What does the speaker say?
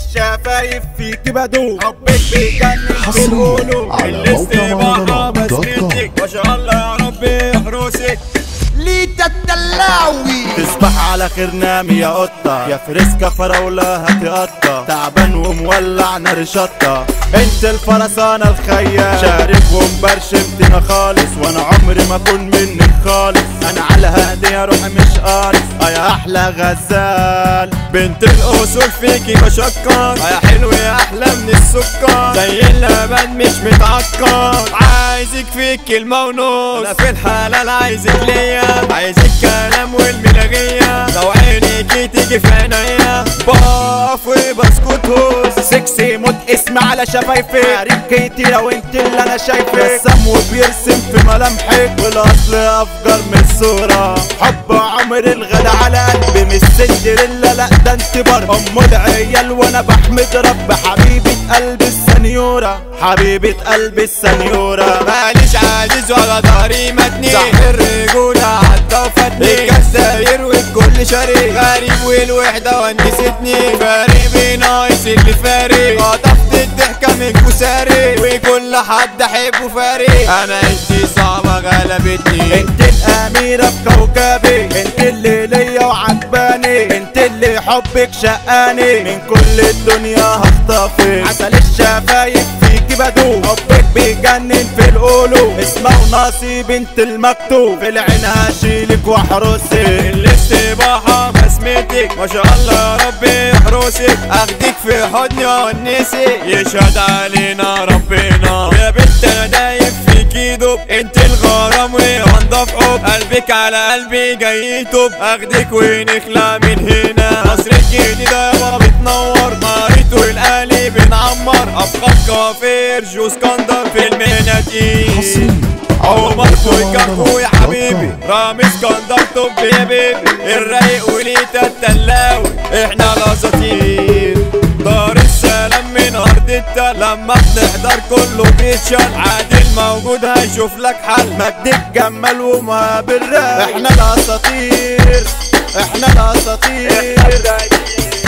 الشفايف فيك بدوب حبك بيجنن في القلوب الاستباحة بسمتك ما شاء الله يا ربي يحرسك ليتا الدلاوي تصبح على خير نامي يا قطة يا فريسكا فراولة هتقطة تعبان ومولع نار شطة انت الفرسانة الخيال شارب ومبرشمتنا خالص وانا عمري ما اكون منك خالص انا على هادي يا روحي مش قارص يا احلى غزال بنت الاصول فيكي بشكر يا حلو يا احلى من السكر زي اللبن مش متعكر عايزك فيك المونوس انا في الحلال عايزك ليا عايز الكلام والملاغية لو عينيكي تيجي في عينيا بقف وبسكت هوس سكسي موت اسم على شفايفك عريكيتي لو انت اللي انا شايفك رسم وبيرسم في ملامحك والاصل افجر من الصورة حب عمر الغدا على قلبي مش سندريلا لا ده انت برضه ام العيال وانا بحمد رب حبيبة قلبي السنيورة حبيبة قلبي السنيورة ماليش عاجز ولا ضهري متني صح الرجولة عدى وفاتني الكساير والكل شريك غريب والوحدة ونستني فارق بناقص اللي فارق خطفت الضحكة من كساري وكل حد احبه فارق انا انتي صعبة غلبتني انت الاميرة في كوكبي انت اللي ليا وعجباني انت اللي حبك شقاني من كل الدنيا هخطفك عسل الشفايف فيكي بدوب حبك بيجنن في القلوب اسمه ونصيب انت المكتوب في العين هشيلك واحرسك الاستباحة بسمتك ما شاء الله يا ربي يحرسك اخدك في حضني وانسك يشهد علينا ربنا يا بنت انا دايب فيكي دوب انت الغرام وانضف حب قلبك على قلبي جاي توب اخدك ونخلع من هنا مصر الجديدة يابا بتنور ناريت والقلي بنعمر افخر كافير جو اسكندر في المناديل عمر كويكاكو يا حبيبي رامي اسكندر طب يا بيبي الرايق وليتا التلاوي احنا الاساطير دار السلام من ارض التل لما بنحضر كله بيتشال عادل موجود هيشوف لك حل مجد الجمال وما بالراب احنا الاساطير احنا الاساطير